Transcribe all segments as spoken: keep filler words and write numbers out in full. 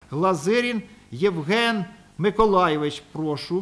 Глазирін Євген Миколайович, прошу.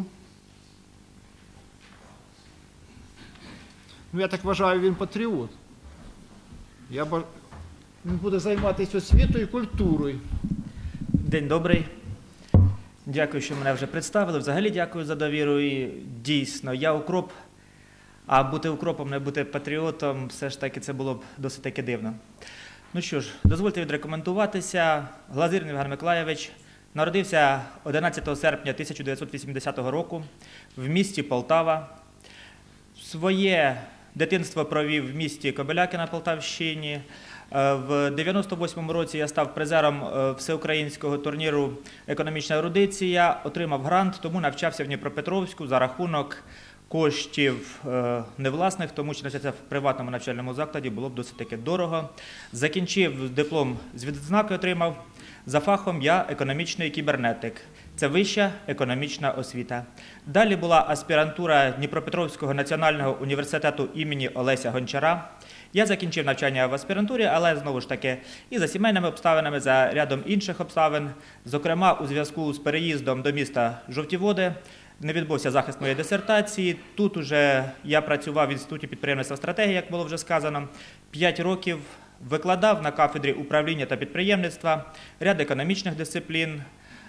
Ну, я так вважаю, він патріот. Я баж... Він буде займатися освітою і культурою. День добрий. Дякую, що мене вже представили. Взагалі дякую за довіру. І дійсно, я укроп, а бути укропом, не бути патріотом, все ж таки це було б досить таки дивно. Ну що ж, дозвольте відрекомендуватися. Глазирін Євген Миколайович народився одинадцятого серпня тисяча дев'ятсот вісімдесятого року в місті Полтава. Своє дитинство провів в місті Кобиляки на Полтавщині. В дев'яносто восьмому році я став призером всеукраїнського турніру «Економічна ерудиція», отримав грант, тому навчався в Дніпропетровську за рахунок коштів невласних, тому що навчатися в приватному навчальному закладі було б досить таки дорого. Закінчив диплом з відзнакою, отримав. За фахом я економічний кібернетик. Це вища економічна освіта. Далі була аспірантура Дніпропетровського національного університету імені Олеся Гончара. Я закінчив навчання в аспірантурі, але знову ж таки і за сімейними обставинами, за рядом інших обставин. Зокрема, у зв'язку з переїздом до міста Жовті Води не відбувся захист моєї дисертації. Тут уже я працював в Інституті підприємництва стратегії, як було вже сказано, п'ять років. Викладав на кафедрі управління та підприємництва, ряд економічних дисциплін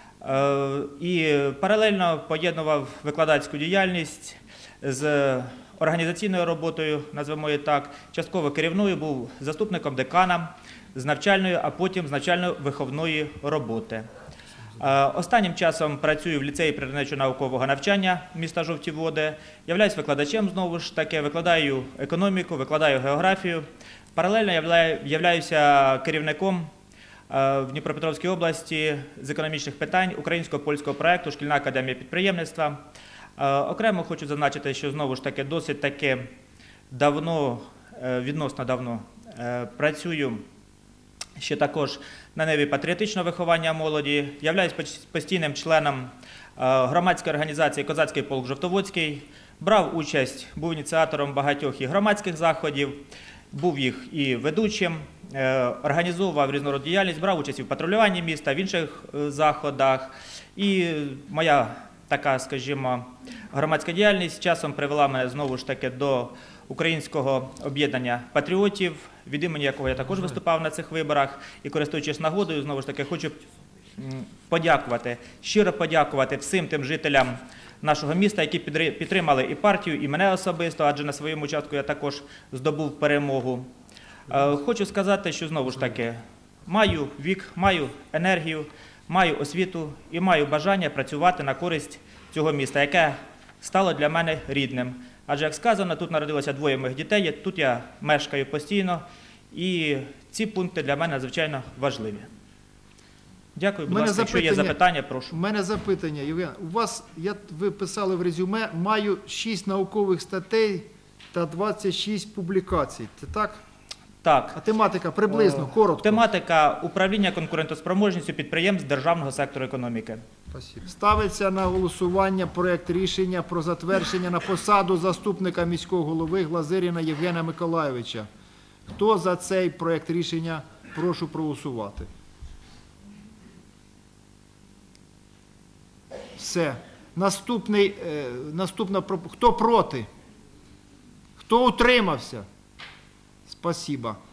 і паралельно поєднував викладацьку діяльність з організаційною роботою, назвемо її так, частково керівною, був заступником декана з навчальної, а потім з навчально-виховної роботи. Останнім часом працюю в ліцеї природничо-наукового навчання міста Жовті Води, являюсь викладачем знову ж таки, викладаю економіку, викладаю географію. Паралельно являюся керівником в Дніпропетровській області з економічних питань українсько-польського проєкту «Шкільна академія підприємництва». Окремо хочу зазначити, що знову ж таки досить таки давно, відносно давно працюю ще також на ниві патріотичного виховання молоді, являюсь постійним членом громадської організації «Козацький полк Жовтоводський», брав участь, був ініціатором багатьох і громадських заходів, був їх і ведучим, організовував різну діяльність, брав участь і в патрулюванні міста, в інших заходах. І моя така, скажімо, громадська діяльність часом привела мене знову ж таки до Українського об'єднання патріотів, від імені якого я також виступав на цих виборах. І користуючись нагодою, знову ж таки, хочу подякувати, щиро подякувати всім тим жителям нашого міста, які підтримали і партію, і мене особисто, адже на своєму участку я також здобув перемогу. Хочу сказати, що знову ж таки маю вік, маю енергію, маю освіту і маю бажання працювати на користь цього міста, яке стало для мене рідним. Адже, як сказано, тут народилося двоє моїх дітей, тут я мешкаю постійно, і ці пункти для мене надзвичайно важливі. Дякую, будь ласка, якщо є запитання, прошу. У мене запитання, Євген. У вас, я, ви писали в резюме, маю шість наукових статей та двадцять шість публікацій. Це так? Так. А тематика приблизно, О, коротко? Тематика управління конкурентоспроможністю підприємств державного сектору економіки. Спасибо. Ставиться на голосування проєкт рішення про затвердження на посаду заступника міського голови Глазиріна Євгена Миколайовича. Хто за цей проєкт рішення? Прошу проголосувати. Все. Наступний, е, наступна, хто проти? Хто утримався? Спасибо.